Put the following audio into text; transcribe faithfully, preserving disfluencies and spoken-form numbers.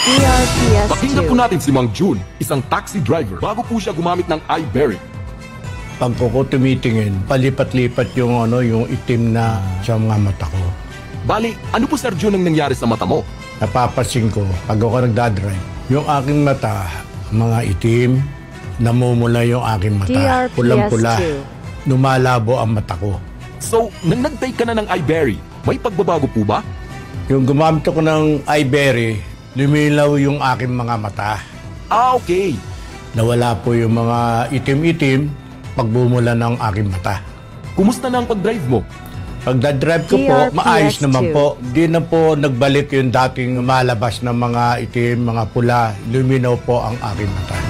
D R P S Pakinggan po two. natin si Mang June, isang taxi driver, bago po siya gumamit ng iBerry. Pag ko tumitingin, palipat-lipat yung ano, yung itim na sa mga mata ko. Bali, ano po Sir June ang nangyari sa mata mo? Napapansin ko, pag ako nagdadrive, yung aking mata, mga itim, namumula yung aking D mata, R P S pulang-pula, two. lumalabo ang mata ko. So, nang nag-take ka na ng iBerry, may pagbabago po ba? Yung gumamit ako ng iBerry, lumilaw yung aking mga mata. Ah, okay. Nawala po yung mga itim-itim pagbumula ng aking mata. Kumusta na ang pag-drive mo? Pag drive ko D po, R P S maayos naman two. po. Di na po nagbalik yung dating malabas ng mga itim, mga pula. Luminaw po ang aking mata.